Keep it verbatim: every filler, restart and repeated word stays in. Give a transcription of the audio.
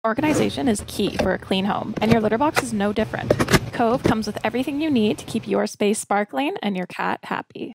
Organization is key for a clean home, and your litter box is no different. Cove comes with everything you need to keep your space sparkling and your cat happy.